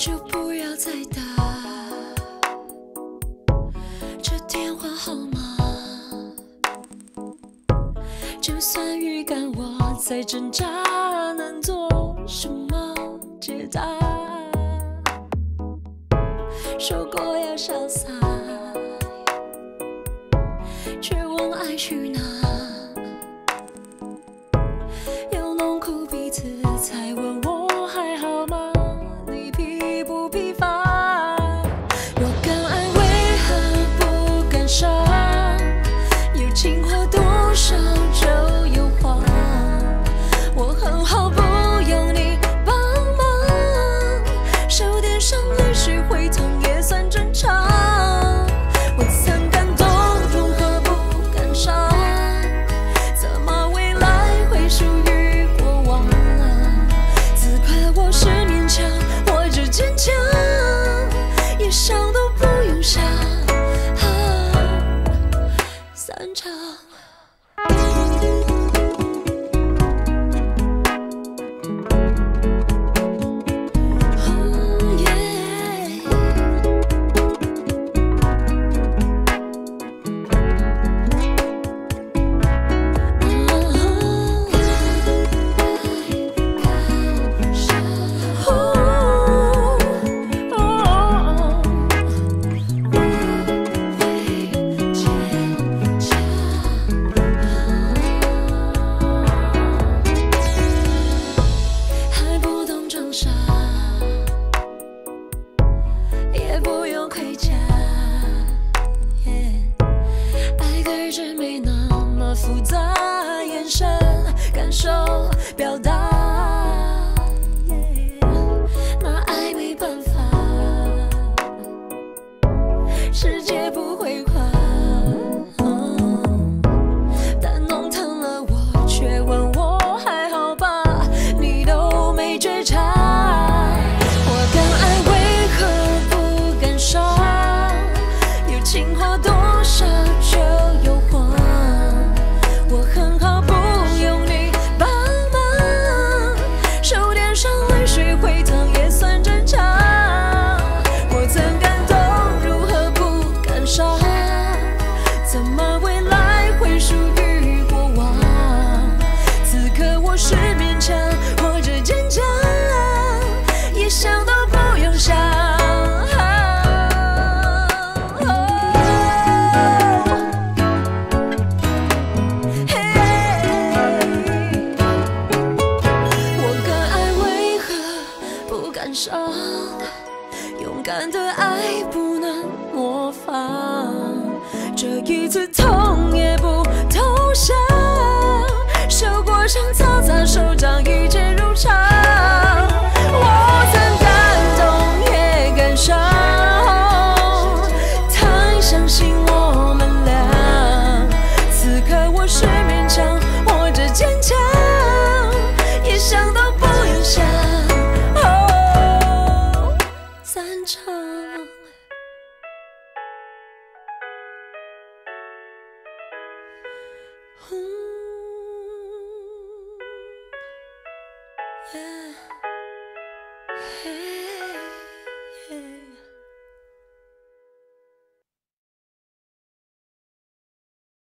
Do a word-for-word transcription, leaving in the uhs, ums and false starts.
就不要再打这电话号码。就算预感我在挣扎，能做什么解答？说过要潇洒，却问爱去哪？要弄哭彼此，才问我还好吗？你疲不疲乏？我敢爱，为何不敢傻？有情话多少就有谎。我很好，不用你帮忙，手点上泪水会淌也算正常。我曾感动，如何不感伤？怎么未来会属于过往？此刻我是勉强，或者坚强，也想都不用想，啊，散场。也不用盔甲， yeah， 爱可是没那么复杂，眼神、感受、表达， yeah， 那爱没办法，世界不会垮，哦，但弄疼了我，却问我还好吧，你都没觉察。情话多少就有谎，我很好，不用你帮忙，手点上泪水会淌也算正常。我曾感动，如何不感伤？怎么未来会属于过往？此刻我是勉强，或者坚强，也想都不用想。勇敢的爱不能模仿，这一次痛也不投降，受过伤擦擦手掌，一切如常。我曾感动也感伤，太相信我们俩，此刻我是勉强或者坚强，也想都不用想。散场。嗯 yeah. Hey.